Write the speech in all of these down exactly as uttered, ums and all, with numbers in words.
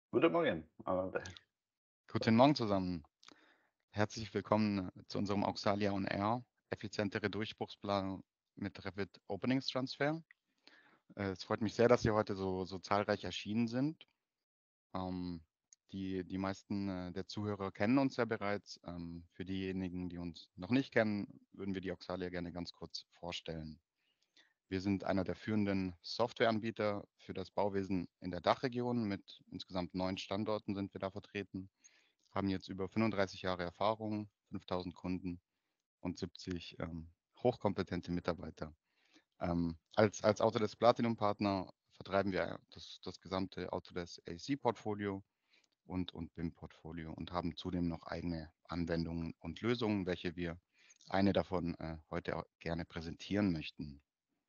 Guten Morgen. Äh, Guten Morgen zusammen. Herzlich willkommen zu unserem Auxalia on Air, effizientere Durchbruchsplanung mit Revit Openings Transfer. Äh, Es freut mich sehr, dass Sie heute so, so zahlreich erschienen sind. Ähm, die, die meisten äh, der Zuhörer kennen uns ja bereits. Ähm, für diejenigen, die uns noch nicht kennen, würden wir die Auxalia gerne ganz kurz vorstellen. Wir sind einer der führenden Softwareanbieter für das Bauwesen in der Dachregion. Mit insgesamt neun Standorten sind wir da vertreten, haben jetzt über fünfunddreißig Jahre Erfahrung, fünftausend Kunden und siebzig ähm, hochkompetente Mitarbeiter. Ähm, als, als Autodesk Platinum Partner vertreiben wir das, das gesamte Autodesk A C-Portfolio und, und B I M-Portfolio und haben zudem noch eigene Anwendungen und Lösungen, welche wir eine davon äh, heute auch gerne präsentieren möchten.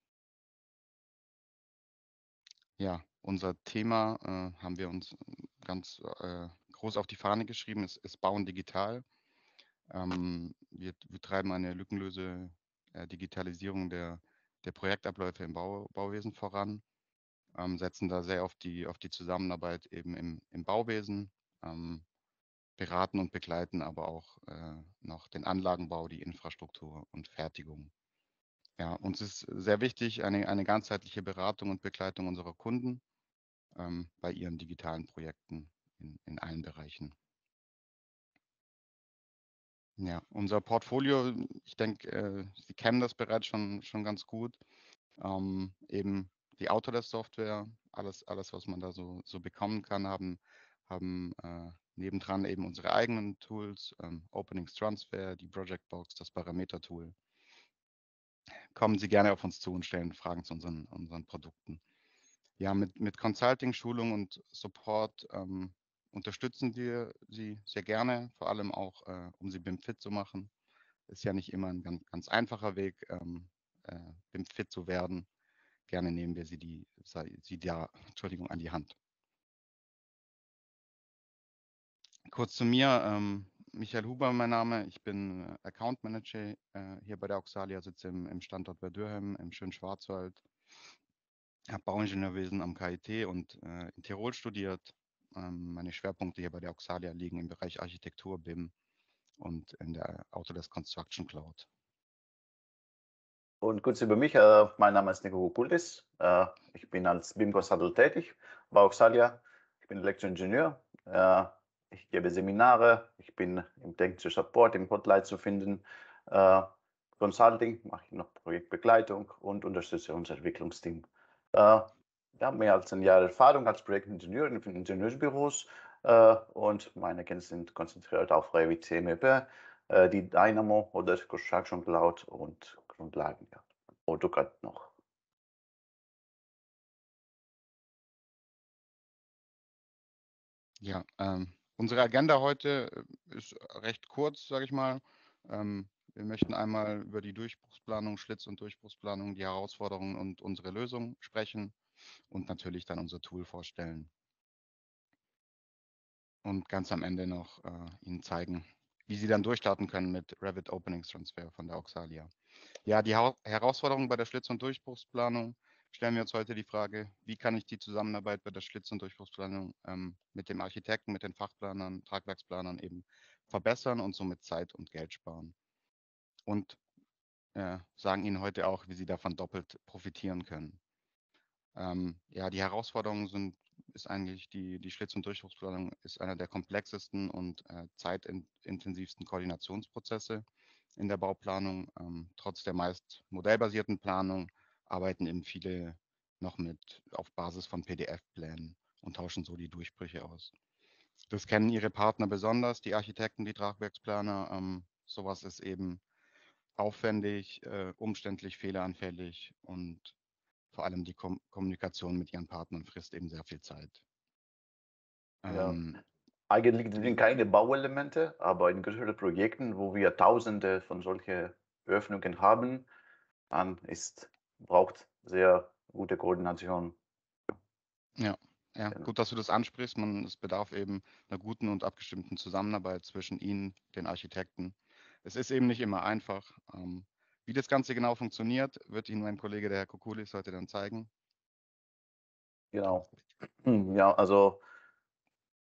Ja, unser Thema äh, haben wir uns ganz äh, groß auf die Fahne geschrieben, ist, ist Bauen digital. Ähm, wir, wir treiben eine lückenlose äh, Digitalisierung der, der Projektabläufe im Bau, Bauwesen voran, ähm, setzen da sehr auf die, auf die Zusammenarbeit eben im, im Bauwesen, ähm, beraten und begleiten aber auch äh, noch den Anlagenbau, die Infrastruktur und Fertigung. Ja, uns ist sehr wichtig eine, eine ganzheitliche Beratung und Begleitung unserer Kunden ähm, bei ihren digitalen Projekten in, in allen Bereichen. Ja, unser Portfolio, ich denke, äh, Sie kennen das bereits schon, schon ganz gut. Ähm, eben die Autodesk-Software, alles, alles, was man da so, so bekommen kann, haben, haben äh, nebendran eben unsere eigenen Tools, ähm, Openings Transfer, die Projectbox, das Parameter-Tool. Kommen Sie gerne auf uns zu und stellen Fragen zu unseren, unseren Produkten. Ja, mit, mit Consulting, Schulung und Support ähm, unterstützen wir Sie sehr gerne, vor allem auch, äh, um Sie B I M-fit zu machen. Ist ja nicht immer ein ganz, ganz einfacher Weg, ähm, äh, B I M-fit zu werden. Gerne nehmen wir Sie, die, Sie da, Entschuldigung, an die Hand. Kurz zu mir, ähm, Michael Huber, mein Name. Ich bin äh, Account Manager äh, hier bei der Auxalia, sitze im, im Standort bei Dürhem im schönen Schwarzwald. Habe Bauingenieurwesen am K I T und äh, in Tirol studiert. Ähm, meine Schwerpunkte hier bei der Auxalia liegen im Bereich Architektur, B I M und in der Autodesk Construction Cloud. Und kurz über mich. Äh, mein Name ist Nico Kukultis. Äh, ich bin als B I M-Consultant tätig bei Auxalia. Ich bin Elektroingenieur. Äh, ich gebe Seminare. Ich bin im technischen Support, im Hotline zu finden. Äh, Consulting mache ich noch Projektbegleitung und unterstütze unser Entwicklungsteam. Äh, wir haben mehr als ein Jahr Erfahrung als Projektingenieur in Ingenieursbüros äh, und meine Kenntnisse sind konzentriert auf Revit C M E P, äh, die Dynamo oder Construction Cloud und Grundlagen, ja. AutoCAD noch. Ja, ähm, unsere Agenda heute äh, ist recht kurz, sage ich mal. Ähm, wir möchten einmal über die Durchbruchsplanung, Schlitz- und Durchbruchsplanung, die Herausforderungen und unsere Lösung sprechen und natürlich dann unser Tool vorstellen. Und ganz am Ende noch äh, Ihnen zeigen, wie Sie dann durchstarten können mit Revit Openings Transfer von der Auxalia. Ja, die Hau- Herausforderung bei der Schlitz- und Durchbruchsplanung stellen wir uns heute die Frage, wie kann ich die Zusammenarbeit bei der Schlitz- und Durchbruchsplanung ähm, mit dem Architekten, mit den Fachplanern, Tragwerksplanern eben verbessern und somit Zeit und Geld sparen. Und äh, sagen Ihnen heute auch, wie Sie davon doppelt profitieren können. Ähm, ja, die Herausforderungen sind, ist eigentlich die, die Schlitz- und Durchbruchsplanung ist einer der komplexesten und äh, zeitintensivsten Koordinationsprozesse in der Bauplanung. Ähm, trotz der meist modellbasierten Planung arbeiten eben viele noch mit auf Basis von P D F-Plänen und tauschen so die Durchbrüche aus. Das kennen ihre Partner besonders, die Architekten, die Tragwerksplaner. Ähm, sowas ist eben aufwendig, äh, umständlich, fehleranfällig und vor allem die Kom Kommunikation mit ihren Partnern frisst eben sehr viel Zeit. Ja. Ähm, Eigentlich wie, sind keine Bauelemente, aber in größeren Projekten, wo wir Tausende von solchen Öffnungen haben, dann ist, braucht sehr gute Koordination. ja, ja, Genau. gut, dass du das ansprichst. Man, es bedarf eben einer guten und abgestimmten Zusammenarbeit zwischen Ihnen, den Architekten. Es ist eben nicht immer einfach. Ähm, wie das Ganze genau funktioniert, wird Ihnen mein Kollege, der Herr Kokulis, heute dann zeigen. Genau. Hm, Ja, also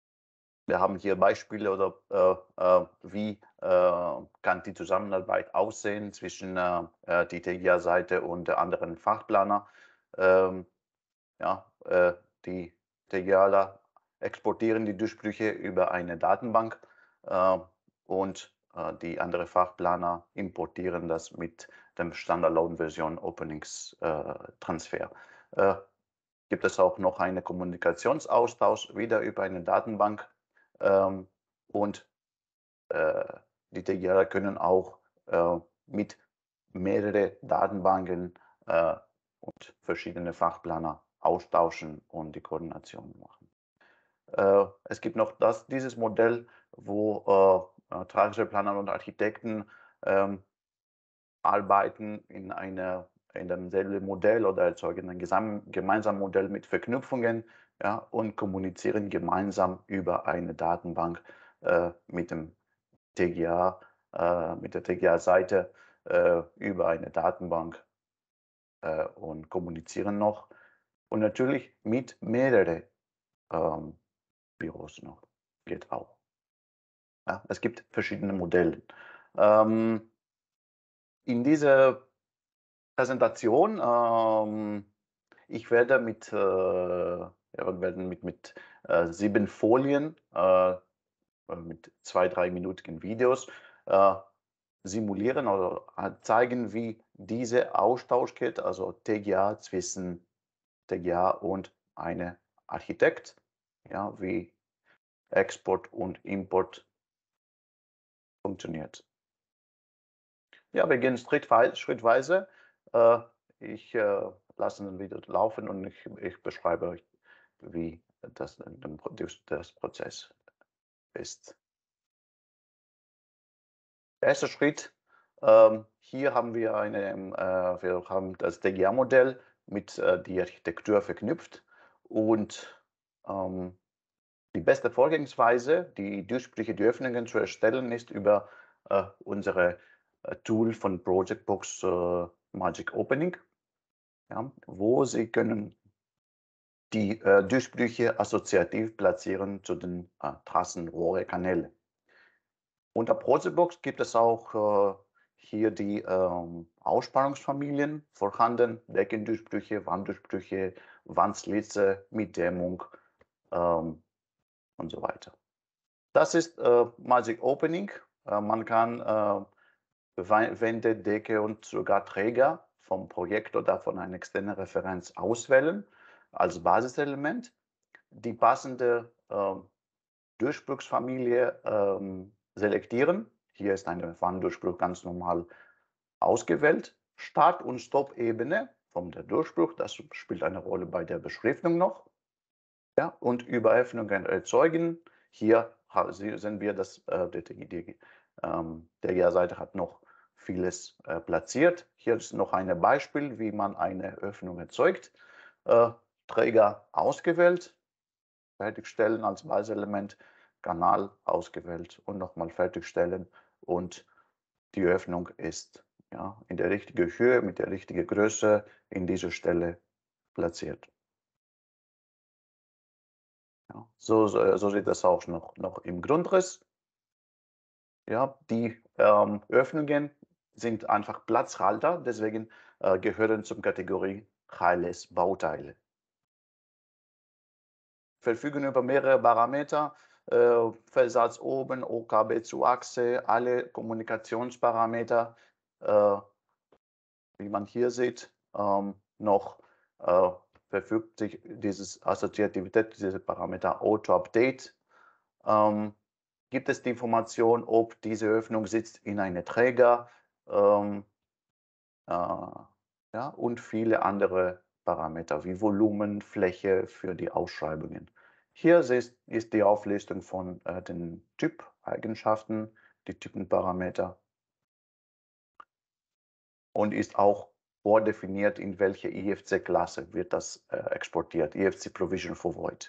Wir haben hier Beispiele oder äh, äh, wie äh, kann die Zusammenarbeit aussehen zwischen äh, äh, die T G A-Seite und der anderen Fachplaner. Ähm, ja, äh, die TGAler exportieren die Durchbrüche über eine Datenbank äh, und äh, die anderen Fachplaner importieren das mit dem Standalone-Version Openings äh, Transfer. Äh, gibt es auch noch einen Kommunikationsaustausch wieder über eine Datenbank ähm, und äh, die TGAler können auch äh, mit mehreren Datenbanken äh, und verschiedene Fachplaner austauschen und die Koordination machen. Äh, es gibt noch das, dieses Modell, wo äh, Tragstellplaner und Architekten ähm, arbeiten in, eine, in demselben Modell oder erzeugen ein gemeinsames Modell mit Verknüpfungen, ja, und kommunizieren gemeinsam über eine Datenbank äh, mit dem T G A, äh, mit der T G A-Seite äh, über eine Datenbank äh, und kommunizieren noch. Und natürlich mit mehreren ähm, Büros noch. Geht auch. Ja, es gibt verschiedene Modelle. Ähm, in dieser Präsentation, ähm, ich werde mit, äh, ja, wir werden mit, mit äh, sieben Folien, äh, mit zwei, drei minütigen Videos äh, simulieren oder zeigen, wie dieser Austausch geht, also T G A zwischen T G A und einem Architekt, ja, wie Export und Import funktioniert. Ja, wir gehen schrittweise. schrittweise. Äh, ich äh, lasse den Video laufen und ich, ich beschreibe euch, wie das, das Prozess ist. Der erste Schritt, ähm, hier haben wir, eine, äh, wir haben das T G A-Modell mit äh, die Architektur verknüpft und ähm, die beste Vorgehensweise, die Durchbrüche, die Öffnungen zu erstellen, ist über äh, unsere äh, Tool von Projectbox äh, Magic Opening, ja, wo Sie können die äh, Durchbrüche assoziativ platzieren zu den äh, Trassen, Rohre, Kanäle. Unter Projectbox gibt es auch äh, hier die ähm, Ausspannungsfamilien vorhanden, Deckendurchbrüche, Wanddurchbrüche, Wandslitze mit Dämmung ähm, und so weiter. Das ist äh, Magic Opening. Äh, man kann äh, Wände, Decke und sogar Träger vom Projekt oder von einer externen Referenz auswählen als Basiselement. Die passende äh, Durchbruchsfamilie ähm, selektieren. Hier ist eine Wanddurchbruch ganz normal ausgewählt. Start- und Stopp-Ebene vom der Durchbruch, das spielt eine Rolle bei der Beschriftung noch. Ja, und Überöffnungen erzeugen. Hier sehen wir, dass äh, die, die, ähm, der Seite hat noch vieles äh, platziert. Hier ist noch ein Beispiel, wie man eine Öffnung erzeugt. Äh, Träger ausgewählt, fertigstellen als Basiselement, Kanal ausgewählt und nochmal fertigstellen. Und die Öffnung ist ja, in der richtigen Höhe, mit der richtigen Größe in dieser Stelle platziert. Ja, so, so, so sieht das auch noch, noch im Grundriss. Ja, die ähm, Öffnungen sind einfach Platzhalter, deswegen äh, gehören zum Kategorie Heiles Bauteile. Verfügen über mehrere Parameter, äh, Versatz oben, O K B zu Achse, alle Kommunikationsparameter, äh, wie man hier sieht, ähm, noch äh, verfügt sich dieses Assoziativität, diese Parameter Auto-Update. Ähm, gibt es die Information, ob diese Öffnung sitzt in einem Träger ähm, äh, ja, und viele andere Parameter wie Volumen, Fläche für die Ausschreibungen. Hier ist, ist die Auflistung von äh, den Typeigenschaften, die Typenparameter und ist auch vordefiniert, in welche I F C-Klasse wird das äh, exportiert, I F C Provision for Void.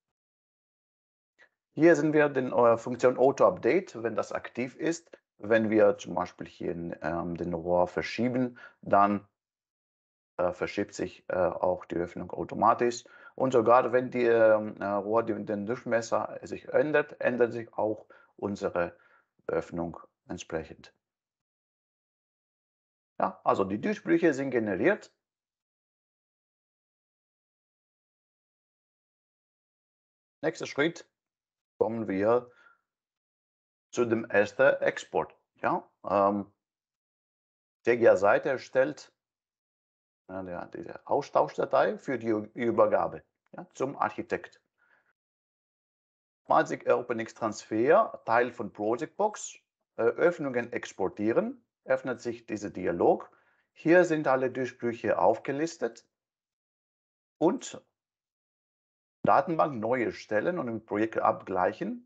Hier sehen wir die äh, Funktion Auto-Update, wenn das aktiv ist. Wenn wir zum Beispiel hier in, ähm, den Rohr verschieben, dann äh, verschiebt sich äh, auch die Öffnung automatisch. Und sogar wenn die ähm, äh, Rohr, die, den Durchmesser sich ändert, ändert sich auch unsere Öffnung entsprechend. Ja, also die Durchbrüche sind generiert. Nächster Schritt kommen wir zu dem ersten Export. Ja, ähm, T G A-Seite erstellt äh, der, diese Austauschdatei für die Übergabe, ja, zum Architekt. Magic OpenX Transfer, Teil von Projectbox, äh, Öffnungen exportieren, öffnet sich dieser Dialog. Hier sind alle Durchbrüche aufgelistet und Datenbank neu erstellen und im Projekt abgleichen.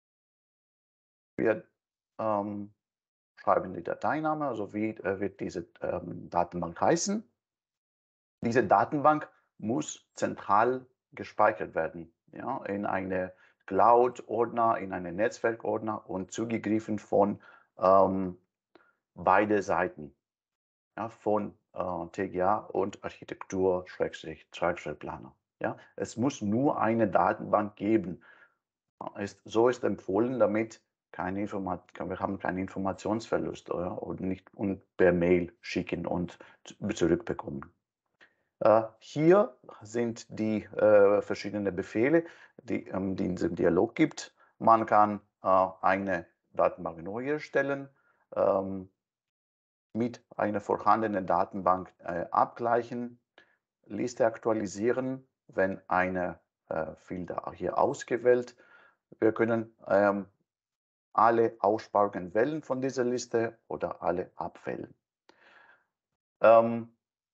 Wir ähm, schreiben die Dateiname, also wie äh, wird diese ähm, Datenbank heißen. Diese Datenbank muss zentral gespeichert werden, ja, in eine Cloud-Ordner, in einen Netzwerkordner und zugegriffen von ähm, beide Seiten, ja, von äh, T G A und Architektur-Planer. Ja. Es muss nur eine Datenbank geben. Ist, so ist empfohlen, damit keine Informat wir haben keinen Informationsverlust oder, und nicht und per Mail schicken und zurückbekommen. Äh, hier sind die äh, verschiedenen Befehle, die, ähm, die in diesem Dialog gibt. Man kann äh, eine Datenbank neu erstellen, ähm, mit einer vorhandenen Datenbank äh, abgleichen, Liste aktualisieren, wenn eine äh, Filter hier ausgewählt. Wir können ähm, alle Aussparungen wählen von dieser Liste oder alle abwählen. Ähm,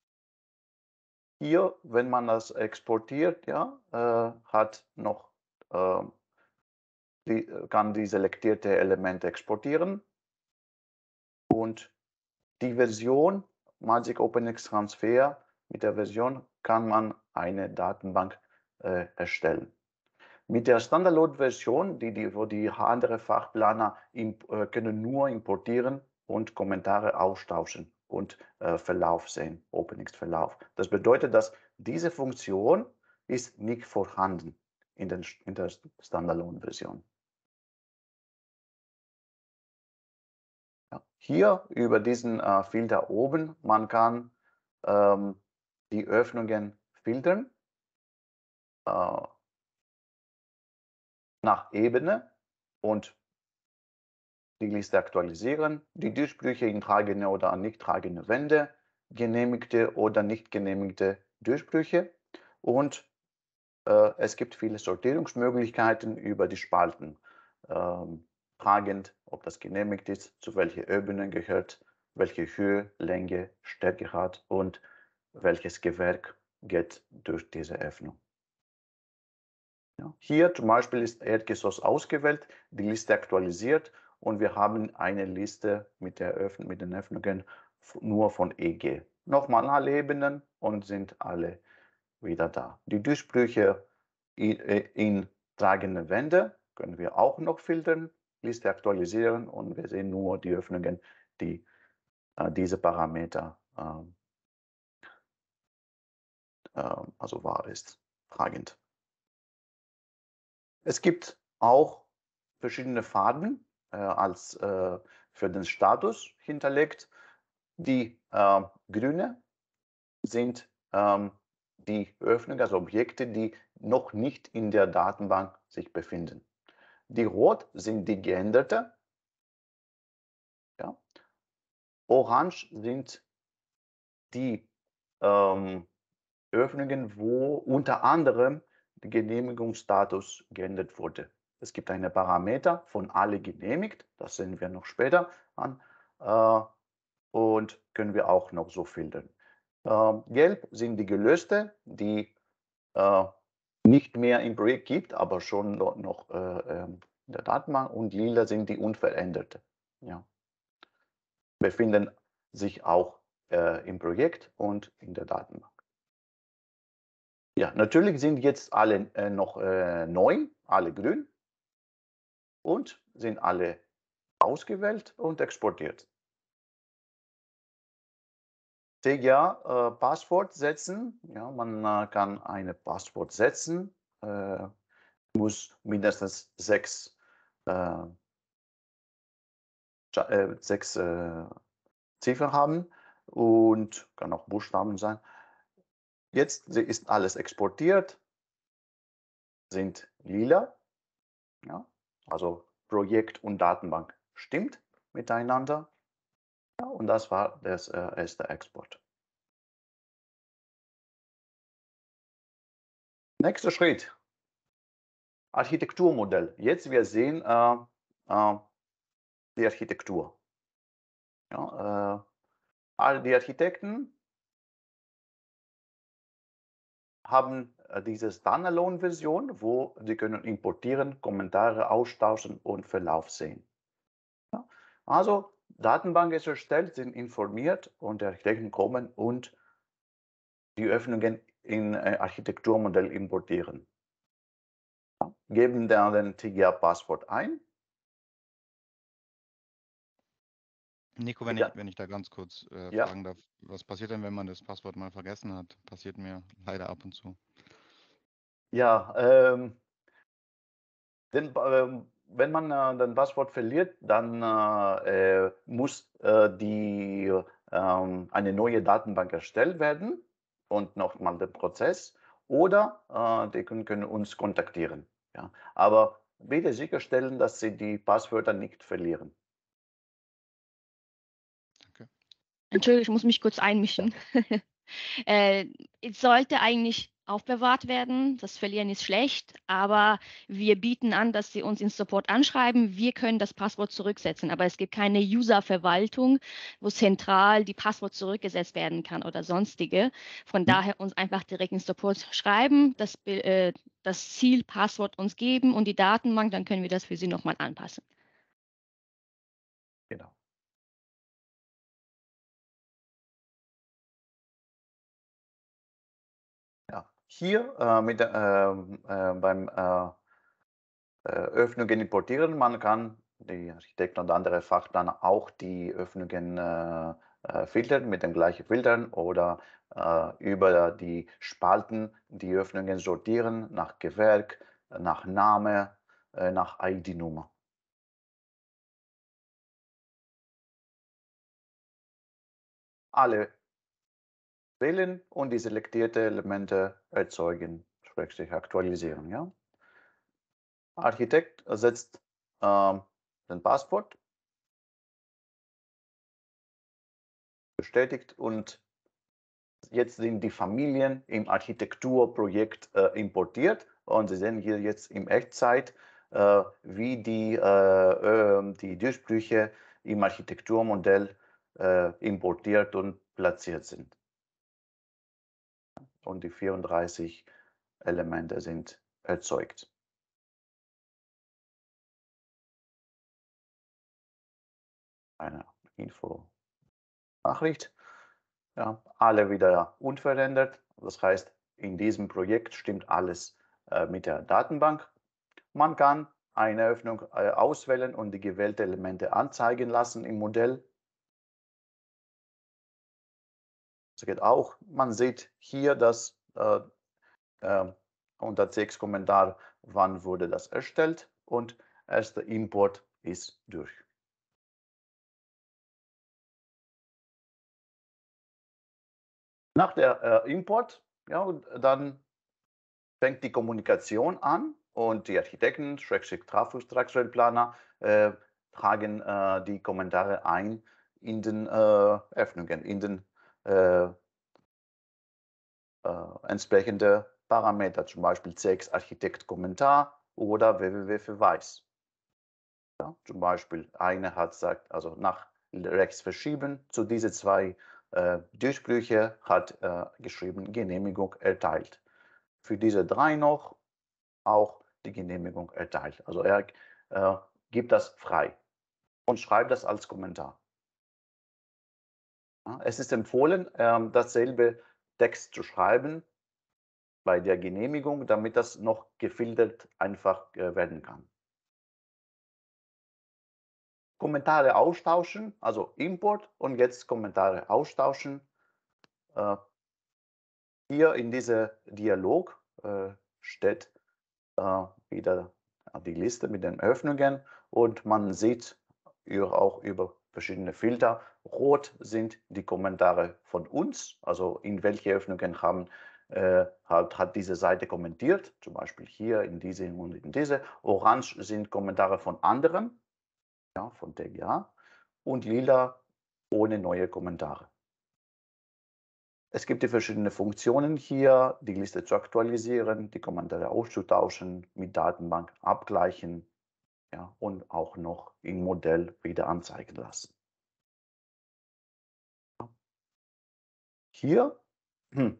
hier, wenn man das exportiert, ja, äh, hat noch, äh, die, kann die selektierte Elemente exportieren und die Version Magic OpenX Transfer, mit der Version kann man eine Datenbank äh, erstellen. Mit der Standalone-Version, die, die, wo die andere Fachplaner imp, äh, können nur importieren und Kommentare austauschen und äh, Verlauf sehen, OpenX-Verlauf. Das bedeutet, dass diese Funktion ist nicht vorhanden in, den, in der Standalone-Version. Ja. Hier über diesen äh, Filter oben, man kann ähm, die Öffnungen filtern äh, nach Ebene und die Liste aktualisieren, die Durchbrüche in tragende oder nicht tragende Wände, genehmigte oder nicht genehmigte Durchbrüche und äh, es gibt viele Sortierungsmöglichkeiten über die Spalten. Ähm, tragend, ob das genehmigt ist, zu welcher Ebene gehört, welche Höhe, Länge, Stärke hat und welches Gewerk geht durch diese Öffnung. Ja. Hier zum Beispiel ist Erdgeschoss ausgewählt, die Liste aktualisiert und wir haben eine Liste mit, der Öffn mit den Öffnungen nur von E G. Nochmal alle Ebenen und sind alle wieder da. Die Durchbrüche in, in tragende Wände können wir auch noch filtern, Liste aktualisieren und wir sehen nur die Öffnungen, die äh, diese Parameter äh, äh, also wahr ist, tragend. Es gibt auch verschiedene Farben äh, als äh, für den Status hinterlegt. Die äh, grüne sind ähm, die Öffnungen, also Objekte, die noch nicht in der Datenbank sich befinden. Die rot sind die geänderte. Ja. Orange sind die ähm, Öffnungen, wo unter anderem der Genehmigungsstatus geändert wurde. Es gibt eine Parameter von alle genehmigt, das sehen wir noch später an, äh, und können wir auch noch so filtern. Äh, gelb sind die gelöste, die äh, nicht mehr im Projekt gibt, aber schon noch äh, in der Datenbank, und lila sind die unveränderte. Ja. Befinden sich auch äh, im Projekt und in der Datenbank. Ja, natürlich sind jetzt alle äh, noch äh, neu, alle grün und sind alle ausgewählt und exportiert. T G A, äh, Passwort setzen. Ja, man äh, kann eine Passwort setzen, äh, muss mindestens sechs, äh, Cha- äh, sechs äh, Ziffern haben und kann auch Buchstaben sein. Jetzt ist alles exportiert, sind lila, ja, also Projekt und Datenbank stimmt miteinander. Ja, und das war das äh, erste Export. Nächster Schritt, Architekturmodell. Jetzt wir sehen äh, äh, die Architektur. Ja, äh, all die Architekten haben äh, diese Standalone-Version, wo sie können importieren, Kommentare austauschen und Verlauf sehen. Ja? Also Datenbank ist erstellt, sind informiert und die Architekten kommen und die Öffnungen in äh, Architekturmodell importieren. Ja? Geben dann den T G A-Passwort ein. Nico, wenn ich, Ja, wenn ich da ganz kurz äh, ja, fragen darf, was passiert denn, wenn man das Passwort mal vergessen hat? Passiert mir leider ab und zu. ja ähm, denn, ähm, wenn man äh, das Passwort verliert, dann äh, äh, muss äh, die, ähm, eine neue Datenbank erstellt werden und nochmal der Prozess. Oder äh, die können, können uns kontaktieren. Ja. Aber bitte sicherstellen, dass Sie die Passwörter nicht verlieren. Danke. Entschuldigung, ich muss mich kurz Ja. einmischen. äh, es sollte eigentlich aufbewahrt werden. Das Verlieren ist schlecht, aber wir bieten an, dass Sie uns in Support anschreiben. Wir können das Passwort zurücksetzen, aber es gibt keine User-Verwaltung, wo zentral die Passwort zurückgesetzt werden kann oder sonstige. Von Hm? daher uns einfach direkt in Support schreiben, das, äh, das Ziel-Passwort uns geben und die Datenbank, dann können wir das für Sie nochmal anpassen. Genau. Ja. Hier äh, mit, äh, äh, beim äh, äh, Öffnungen importieren. Man kann, die Architekten und andere Fachplaner, auch die Öffnungen äh, äh, filtern mit den gleichen Filtern oder äh, über die Spalten die Öffnungen sortieren nach Gewerk, nach Name, äh, nach I D-Nummer. Alle wählen und die selektierte Elemente erzeugen, schrägstrich aktualisieren. Ja? Architekt setzt ähm, den Passwort, bestätigt und jetzt sind die Familien im Architekturprojekt äh, importiert und Sie sehen hier jetzt in Echtzeit, äh, wie die, äh, äh, die Durchbrüche im Architekturmodell äh, importiert und platziert sind. Und die vierunddreißig Elemente sind erzeugt. Eine Info-Nachricht. Ja, alle wieder unverändert. Das heißt, in diesem Projekt stimmt alles äh, mit der Datenbank. Man kann eine Öffnung äh, auswählen und die gewählten Elemente anzeigen lassen im Modell. Das geht auch. Man sieht hier das äh, äh, unter Textkommentar, wann wurde das erstellt und erster Import ist durch. Nach der äh, Import, ja, dann fängt die Kommunikation an und die Architekten, Schrägstrich Trafo-Planer, äh, tragen äh, die Kommentare ein in den äh, Öffnungen, in den äh, äh, entsprechende Parameter, zum Beispiel C X Architekt Kommentar oder www-Verweis. Ja, zum Beispiel eine hat sagt, also nach rechts verschieben, zu diese zwei äh, Durchbrüche hat äh, geschrieben Genehmigung erteilt. Für diese drei noch auch die Genehmigung erteilt. Also er äh, gibt das frei und schreibt das als Kommentar. Ja, es ist empfohlen, ähm, dasselbe Text zu schreiben bei der Genehmigung, damit das noch gefiltert einfach äh, werden kann. Kommentare austauschen, also Import und jetzt Kommentare austauschen. äh, hier in diesem Dialog äh, steht äh, wieder die Liste mit den Öffnungen und man sieht hier auch über verschiedene Filter. Rot sind die Kommentare von uns, also in welche Öffnungen haben, äh, hat, hat diese Seite kommentiert, zum Beispiel hier in diese und in diese. Orange sind Kommentare von anderen, ja, von T G A, und lila ohne neue Kommentare. Es gibt die verschiedenen Funktionen hier, die Liste zu aktualisieren, die Kommentare auszutauschen, mit Datenbank abgleichen, ja, und auch noch im Modell wieder anzeigen lassen. Hier hm,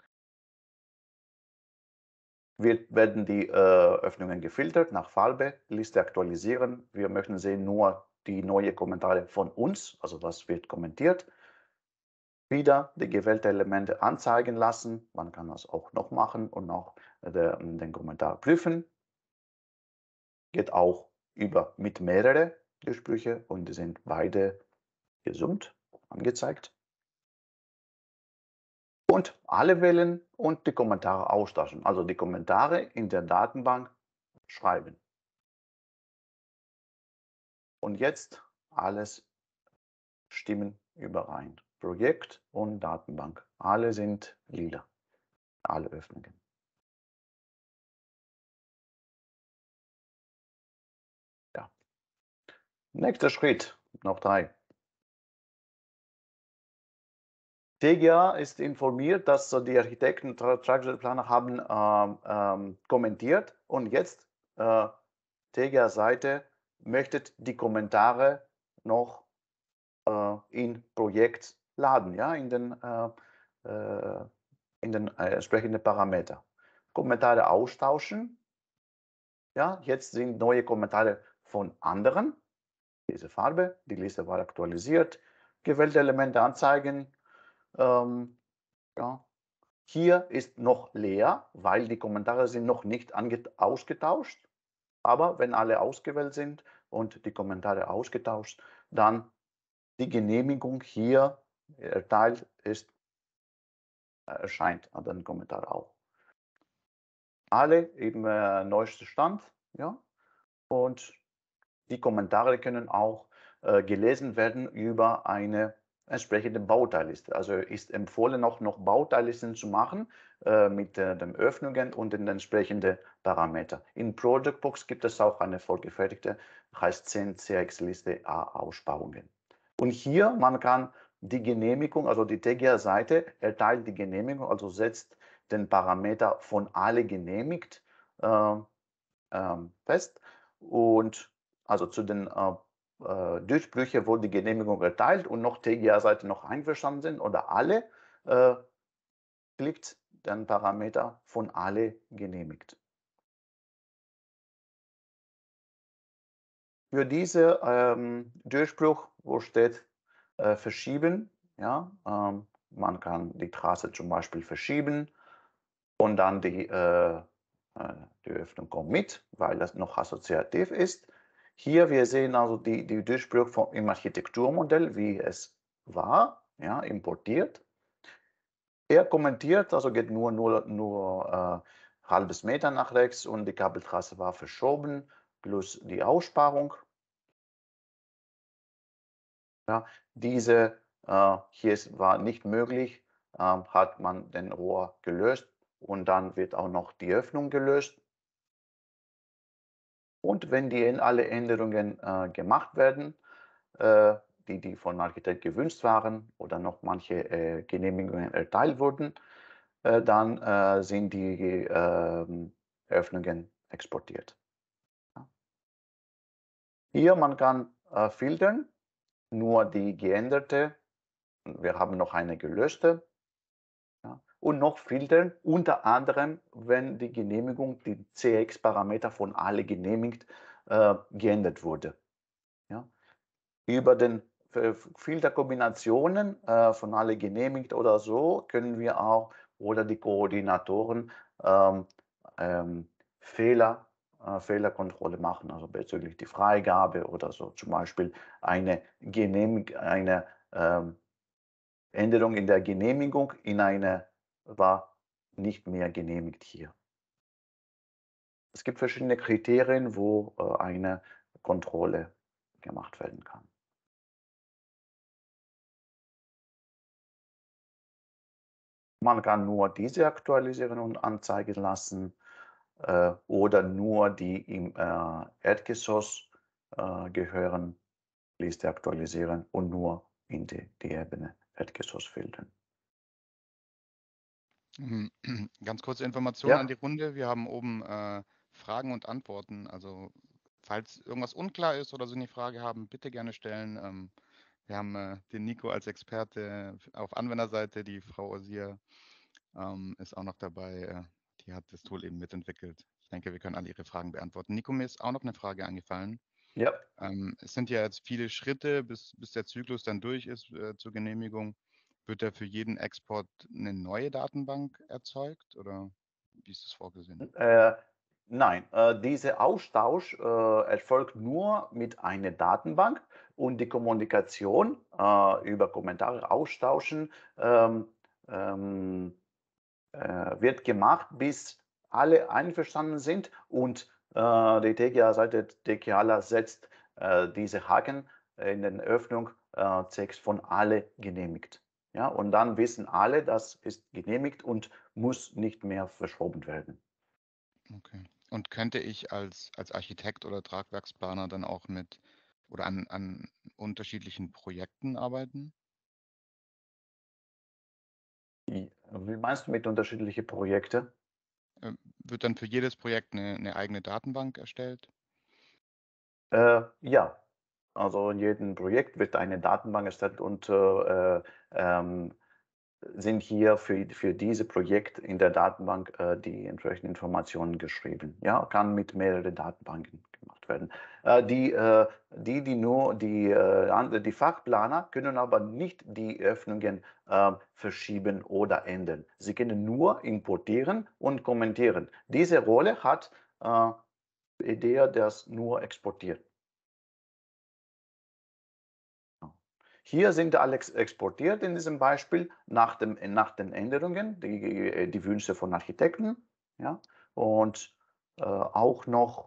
wird, werden die äh, Öffnungen gefiltert nach Farbe, Liste aktualisieren. Wir möchten sehen nur die neuen Kommentare von uns, also was wird kommentiert. Wieder die gewählten Elemente anzeigen lassen. Man kann das auch noch machen und noch der, den Kommentar prüfen. Geht auch über mit mehreren Durchbrüche und die sind beide gesummt, angezeigt. Und alle wählen und die Kommentare austauschen. Also die Kommentare in der Datenbank schreiben. Und jetzt alles stimmen überein. Projekt und Datenbank. Alle sind lila. Alle Öffnungen. Ja. Nächster Schritt, noch drei. T G A ist informiert, dass die Architekten Tragwerkplaner haben ähm, ähm, kommentiert und jetzt äh, T G A-Seite möchte die Kommentare noch äh, in Projekt laden, ja, in den, äh, äh, in den äh, entsprechenden Parameter. Kommentare austauschen. Ja, jetzt sind neue Kommentare von anderen. Diese Farbe, die Liste war aktualisiert. Gewählte Elemente anzeigen. Ähm, ja. Hier ist noch leer, weil die Kommentare sind noch nicht ausgetauscht. Aber wenn alle ausgewählt sind und die Kommentare ausgetauscht, dann die Genehmigung hier erteilt ist, erscheint an den Kommentar auch. Alle im äh, neuesten Stand, ja, und die Kommentare können auch äh, gelesen werden über eine entsprechende Bauteilliste. Also ist empfohlen, auch noch Bauteillisten zu machen äh, mit äh, den Öffnungen und den entsprechenden Parametern. In Projectbox gibt es auch eine vorgefertigte, heißt zehn C X-Liste A Aussparungen. Und hier, man kann die Genehmigung, also die T G A-Seite erteilt die Genehmigung, also setzt den Parameter von alle genehmigt äh, äh, fest. Und also zu den äh, äh, Durchbrüchen, wo die Genehmigung erteilt und noch T G A-Seite noch einverstanden sind oder alle, äh, klickt den Parameter von alle genehmigt. Für diese ähm, Durchbruch, wo steht äh, verschieben, ja, ähm, man kann die Trasse zum Beispiel verschieben und dann die, äh, die Öffnung kommt mit, weil das noch assoziativ ist. Hier, wir sehen also die, die Durchbruch vom, im Architekturmodell, wie es war, ja, importiert. Er kommentiert, also geht nur, nur, nur äh, halbes Meter nach rechts und die Kabeltrasse war verschoben, plus die Aussparung. Ja, diese äh, hier war nicht möglich, äh, hat man den Rohr gelöst und dann wird auch noch die Öffnung gelöst. Und wenn die alle Änderungen äh, gemacht werden, äh, die, die von Architekt gewünscht waren oder noch manche äh, Genehmigungen erteilt wurden, äh, dann äh, sind die äh, Öffnungen exportiert. Ja. Hier man kann äh, filtern, nur die geänderte, wir haben noch eine gelöschte, ja, und noch filtern, unter anderem, wenn die Genehmigung, die C X-Parameter von alle genehmigt, äh, geändert wurde. Ja. Über den Filterkombinationen äh, von alle genehmigt oder so können wir auch oder die Koordinatoren ähm, ähm, Fehler, äh, Fehlerkontrolle machen, also bezüglich die Freigabe oder so. Zum Beispiel eine, Genehmig eine ähm, Änderung in der Genehmigung in eine war nicht mehr genehmigt hier. Es gibt verschiedene Kriterien, wo äh, eine Kontrolle gemacht werden kann. Man kann nur diese aktualisieren und anzeigen lassen äh, oder nur die im äh, Erdgeschoss äh, gehören, Liste aktualisieren und nur in die, die Ebene Erdgeschoss filtern. Mhm. Ganz kurze Information Ja. an die Runde. Wir haben oben äh, Fragen und Antworten. Also falls irgendwas unklar ist oder Sie eine Frage haben, bitte gerne stellen. Ähm, wir haben äh, den Nico als Experte auf Anwenderseite, die Frau Osier ähm, ist auch noch dabei. Äh, die hat das Tool eben mitentwickelt. Ich denke, wir können alle Ihre Fragen beantworten. Nico, mir ist auch noch eine Frage eingefallen. Ja. Ähm, es sind ja jetzt viele Schritte, bis, bis der Zyklus dann durch ist äh, zur Genehmigung. Wird da für jeden Export eine neue Datenbank erzeugt oder wie ist das vorgesehen? Äh, nein, äh, dieser Austausch äh, erfolgt nur mit einer Datenbank und die Kommunikation äh, über Kommentare austauschen ähm, ähm, äh, wird gemacht, bis alle einverstanden sind und äh, die T G A-Seite Tekiala setzt äh, diese Haken in den Öffnung äh, Text von alle genehmigt. Ja, und dann wissen alle, das ist genehmigt und muss nicht mehr verschoben werden. Okay. Und könnte ich als, als Architekt oder Tragwerksplaner dann auch mit oder an, an unterschiedlichen Projekten arbeiten? Wie wie meinst du mit unterschiedlichen Projekten? Ähm, Wird dann für jedes Projekt eine, eine eigene Datenbank erstellt? Äh, ja, also in jedem Projekt wird eine Datenbank erstellt und äh, ähm, sind hier für, für dieses Projekt in der Datenbank äh, die entsprechenden Informationen geschrieben. Ja, kann mit mehreren Datenbanken gemacht werden. Äh, die, äh, die, die nur die, äh, die Fachplaner können aber nicht die Öffnungen äh, verschieben oder ändern. Sie können nur importieren und kommentieren. Diese Rolle hat äh, der das nur exportiert. Hier sind alle exportiert in diesem Beispiel nach, dem, nach den Änderungen, die, die Wünsche von Architekten. Ja, und äh, auch noch,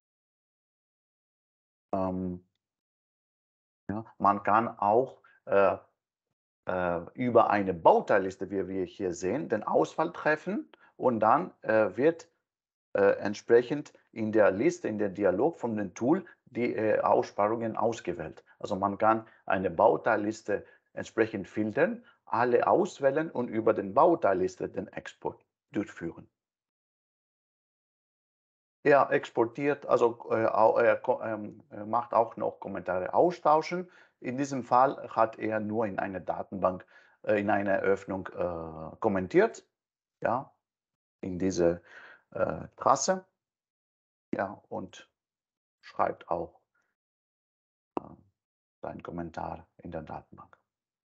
ähm, ja, man kann auch äh, äh, über eine Bauteilliste, wie wir hier sehen, den Auswahl treffen und dann äh, wird äh, entsprechend in der Liste, in der Dialog von dem Tool die äh, Aussparungen ausgewählt. Also man kann eine Bauteilliste entsprechend filtern, alle auswählen und über den Bauteilliste den Export durchführen. Er exportiert, also äh, er ähm, macht auch noch Kommentare austauschen. In diesem Fall hat er nur in einer Datenbank, äh, in einer Öffnung äh, kommentiert, ja, in diese äh, Trasse. Ja, und schreibt auch äh, seinen Kommentar in der Datenbank.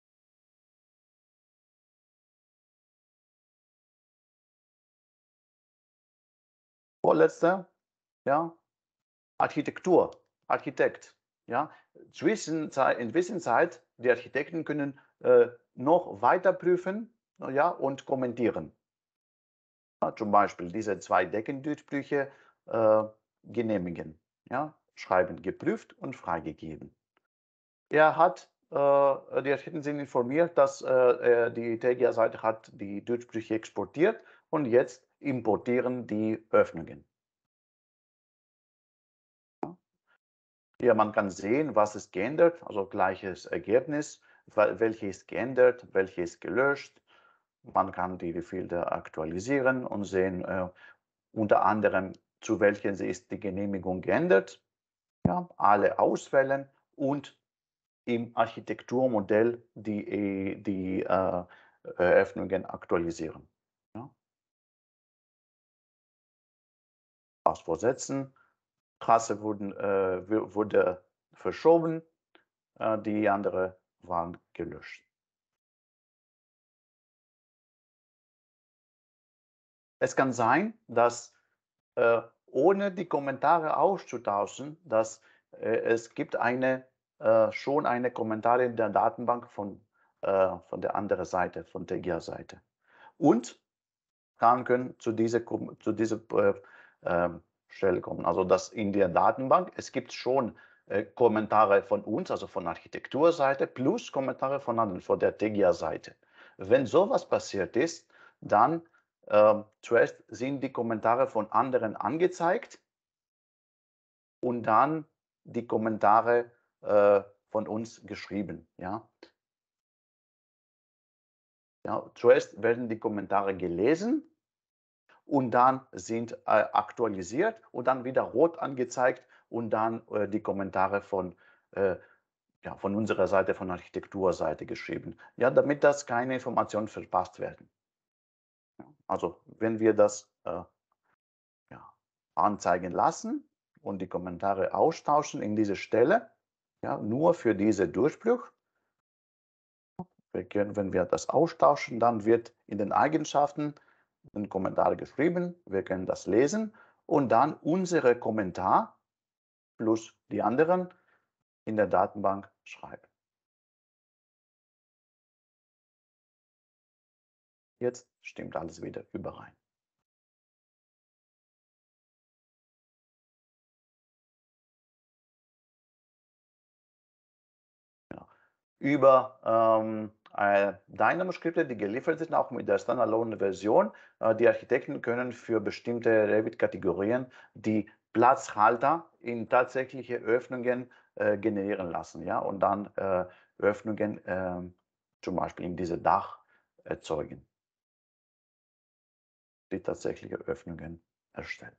Vorletzte, ja, Architektur, Architekt. Ja, Zwischenzeit, in Zwischenzeit, die Architekten können äh, noch weiter prüfen, ja, und kommentieren. Ja, zum Beispiel diese zwei Deckendurchbrüche äh, genehmigen, ja, schreiben geprüft und freigegeben. Er hat, äh, die Architekten sind informiert, dass äh, die T G A-Seite hat die Durchbrüche exportiert und jetzt importieren die Öffnungen. Ja, man kann sehen, was ist geändert, also gleiches Ergebnis, welche ist geändert, welche ist gelöscht. Man kann die Filter aktualisieren und sehen äh, unter anderem, zu welchen ist die Genehmigung geändert. Ja, alle auswählen und im Architekturmodell die, die äh, Eröffnungen aktualisieren. Ja. Passwort setzen. Trasse wurden, äh, wurde verschoben, äh, die andere waren gelöscht. Es kann sein, dass äh, ohne die Kommentare auszutauschen, dass äh, es gibt eine, äh, schon eine Kommentare in der Datenbank von äh, von der anderen Seite, von der Tegia-Seite. Und kann können zu dieser, zu dieser äh, äh, Stelle kommen. Also das in der Datenbank, es gibt schon äh, Kommentare von uns, also von Architekturseite, plus Kommentare von anderen, von der Tegia-Seite. Wenn sowas passiert ist, dann äh, zuerst sind die Kommentare von anderen angezeigt und dann die Kommentare äh, von uns geschrieben. Ja? Ja, zuerst werden die Kommentare gelesen und dann sind äh, aktualisiert und dann wieder rot angezeigt und dann äh, die Kommentare von, äh, ja, von unserer Seite, von Architekturseite geschrieben. Ja, damit das keine Informationen verpasst werden. Ja, also wenn wir das äh, ja, anzeigen lassen und die Kommentare austauschen in dieser Stelle, ja, nur für diese Durchbruch, wir können, wenn wir das austauschen, dann wird in den Eigenschaften ein Kommentar geschrieben, wir können das lesen und dann unsere Kommentar plus die anderen in der Datenbank schreiben. Jetzt stimmt alles wieder überein. Ja. Über ähm, äh, Dynamo-Skripte, die geliefert sind, auch mit der Standalone-Version. Äh, die Architekten können für bestimmte Revit-Kategorien die Platzhalter in tatsächliche Öffnungen äh, generieren lassen, ja, und dann äh, Öffnungen äh, zum Beispiel in diese Dach erzeugen, die tatsächliche Öffnungen erstellen.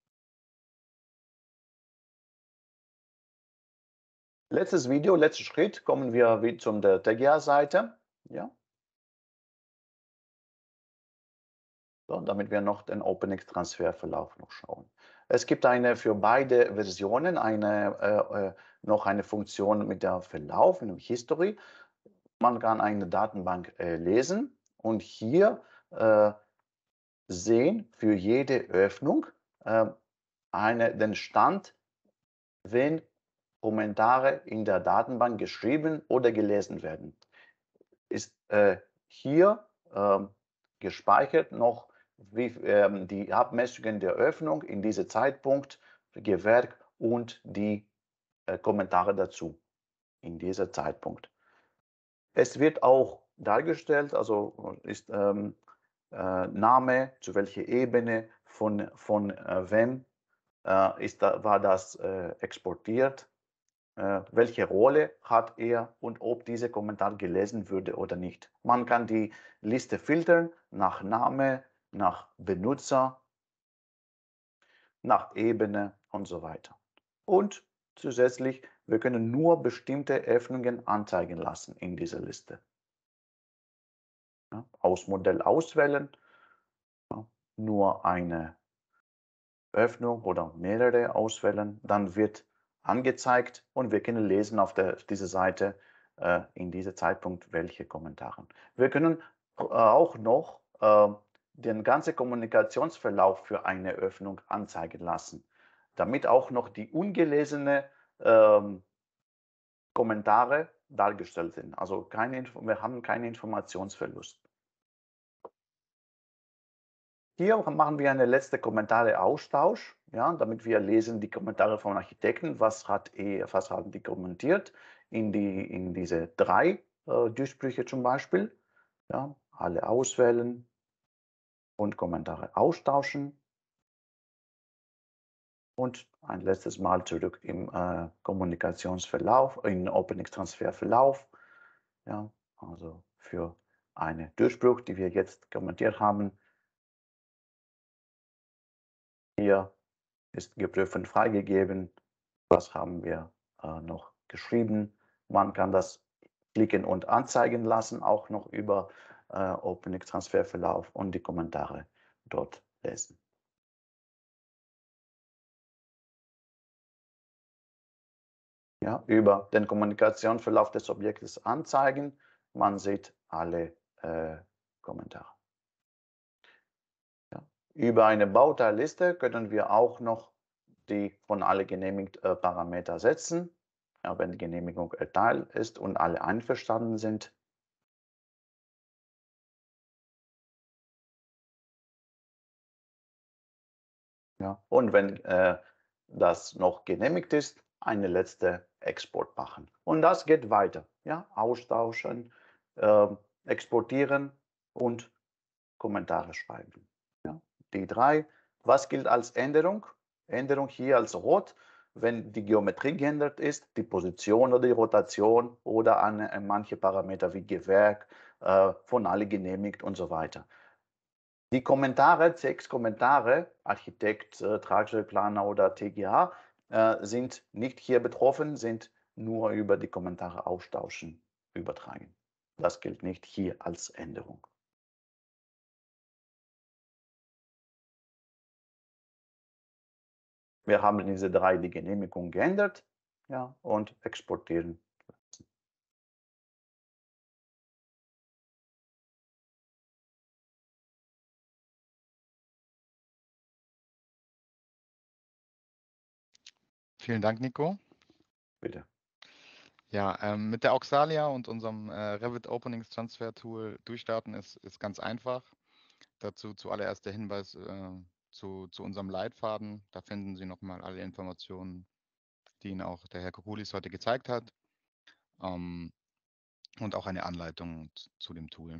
Letztes Video, letzter Schritt, kommen wir wieder zum der Tegia-Seite. Ja. So, damit wir noch den OpenX-Transferverlauf noch schauen. Es gibt eine für beide Versionen eine, äh, noch eine Funktion mit der Verlauf, in der History. Man kann eine Datenbank äh, lesen und hier äh, sehen für jede Öffnung äh, eine, den Stand, wenn Kommentare in der Datenbank geschrieben oder gelesen werden. Ist äh, hier äh, gespeichert noch wie, ähm, die Abmessungen der Öffnung in diesem Zeitpunkt, Gewerk und die äh, Kommentare dazu in diesem Zeitpunkt. Es wird auch dargestellt, also ist ähm, äh, Name, zu welcher Ebene, von, von äh, wem äh, ist da, war das äh, exportiert, äh, welche Rolle hat er und ob dieser Kommentar gelesen würde oder nicht. Man kann die Liste filtern nach Name, nach Benutzer, nach Ebene und so weiter. Und zusätzlich, wir können nur bestimmte Öffnungen anzeigen lassen in dieser Liste. Ja, aus Modell auswählen, ja, nur eine Öffnung oder mehrere auswählen, dann wird angezeigt und wir können lesen auf der, dieser Seite äh, in diesem Zeitpunkt welche Kommentare. Wir können äh, auch noch äh, den ganzen Kommunikationsverlauf für eine Öffnung anzeigen lassen, damit auch noch die ungelesene ähm, Kommentare dargestellt sind. Also keine, wir haben keinen Informationsverlust. Hier machen wir eine letzte Kommentare-Austausch, ja, damit wir lesen die Kommentare vom Architekten, was, hat er, was haben die kommentiert in, die, in diese drei äh, Durchbrüche zum Beispiel. Ja, alle auswählen und Kommentare austauschen. Und ein letztes Mal zurück im äh, Kommunikationsverlauf, im OpenX-Transferverlauf. Ja, also für einen Durchbruch, die wir jetzt kommentiert haben. Hier ist geprüft freigegeben. Was haben wir äh, noch geschrieben? Man kann das klicken und anzeigen lassen, auch noch über äh, OpenX Transferverlauf und die Kommentare dort lesen. Ja, über den Kommunikationsverlauf des Objektes anzeigen. Man sieht alle äh, Kommentare. Ja. Über eine Bauteilliste können wir auch noch die von alle genehmigt äh, Parameter setzen. Ja, wenn die Genehmigung erteilt ist und alle einverstanden sind. Ja. Und wenn äh, das noch genehmigt ist, eine letzte Export machen. Und das geht weiter. Ja? Austauschen, äh, exportieren und Kommentare schreiben. Ja? Die drei. Was gilt als Änderung? Änderung hier als rot, wenn die Geometrie geändert ist, die Position oder die Rotation oder an äh, manche Parameter wie Gewerk äh, von alle genehmigt und so weiter. Die Kommentare, sechs Kommentare, Architekt, äh, Tragstellplaner oder T G A, äh, sind nicht hier betroffen, sind nur über die Kommentare austauschen übertragen. Das gilt nicht hier als Änderung. Wir haben diese drei die Genehmigung geändert, ja, und exportieren. Vielen Dank, Nico. Bitte. Ja, ähm, mit der Auxalia und unserem äh, Revit Openings Transfer Tool durchstarten ist, ist ganz einfach. Dazu zuallererst der Hinweis äh, zu, zu unserem Leitfaden. Da finden Sie nochmal alle Informationen, die Ihnen auch der Herr Kokulis heute gezeigt hat. Ähm, und auch eine Anleitung zu, zu dem Tool.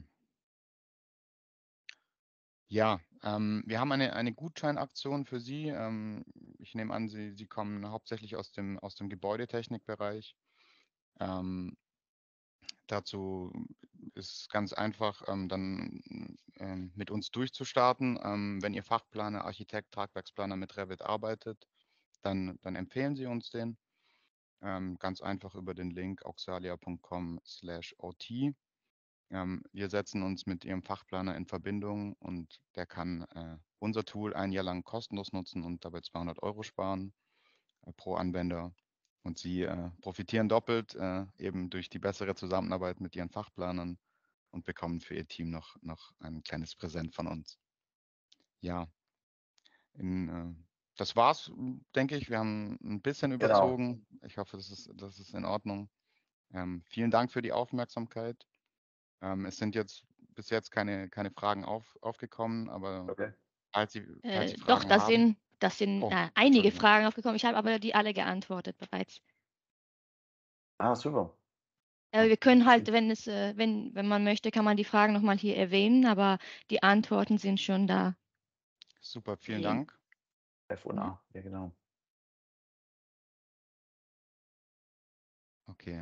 Ja, ähm, wir haben eine, eine Gutscheinaktion für Sie. Ähm, ich nehme an, Sie, Sie kommen hauptsächlich aus dem, aus dem Gebäudetechnikbereich. Ähm, dazu ist ganz einfach, ähm, dann ähm, mit uns durchzustarten. Ähm, wenn Ihr Fachplaner, Architekt, Tragwerksplaner mit Revit arbeitet, dann, dann empfehlen Sie uns den. Ähm, ganz einfach über den Link auxalia punkt com slash O T. Ähm, wir setzen uns mit Ihrem Fachplaner in Verbindung und der kann äh, unser Tool ein Jahr lang kostenlos nutzen und dabei zweihundert Euro sparen äh, pro Anwender. Und Sie äh, profitieren doppelt äh, eben durch die bessere Zusammenarbeit mit Ihren Fachplanern und bekommen für Ihr Team noch, noch ein kleines Präsent von uns. Ja, in, äh, das war's, denke ich. Wir haben ein bisschen Genau. überzogen. Ich hoffe, das ist, das ist in Ordnung. Ähm, vielen Dank für die Aufmerksamkeit. Ähm, es sind jetzt bis jetzt keine, keine Fragen auf, aufgekommen, aber Okay. falls Sie, falls Sie Äh, doch, Fragen das haben. sind, das sind Oh, äh, einige Entschuldigung. Fragen aufgekommen. Ich habe aber die alle geantwortet bereits. Ah, super. Äh, Oh, wir können halt, Stimmt. wenn es, äh, wenn, wenn man möchte, kann man die Fragen nochmal hier erwähnen, aber die Antworten sind schon da. super, vielen Die, Dank. F und mhm. A, ja genau. Okay.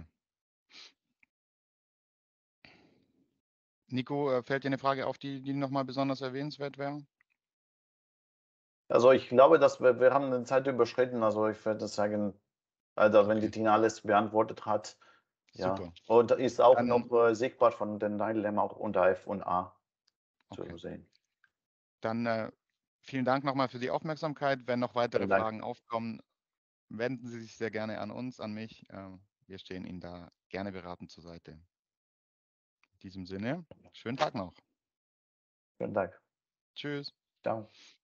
Nico, äh, fällt dir eine Frage auf, die, die nochmal besonders erwähnenswert wäre? Also ich glaube, dass wir, wir haben eine Zeit überschritten. Also ich würde sagen, also wenn die Okay, Tina alles beantwortet hat, ja. super. Und ist auch Dann, noch äh, sichtbar von den Teilnehmern auch unter F und A okay. zu sehen. Dann äh, vielen Dank nochmal für die Aufmerksamkeit. Wenn noch weitere Vielen Dank. Fragen aufkommen, wenden Sie sich sehr gerne an uns, an mich. Äh, wir stehen Ihnen da gerne beratend zur Seite. In diesem Sinne, schönen Tag noch. Vielen Dank. Tschüss. Ciao.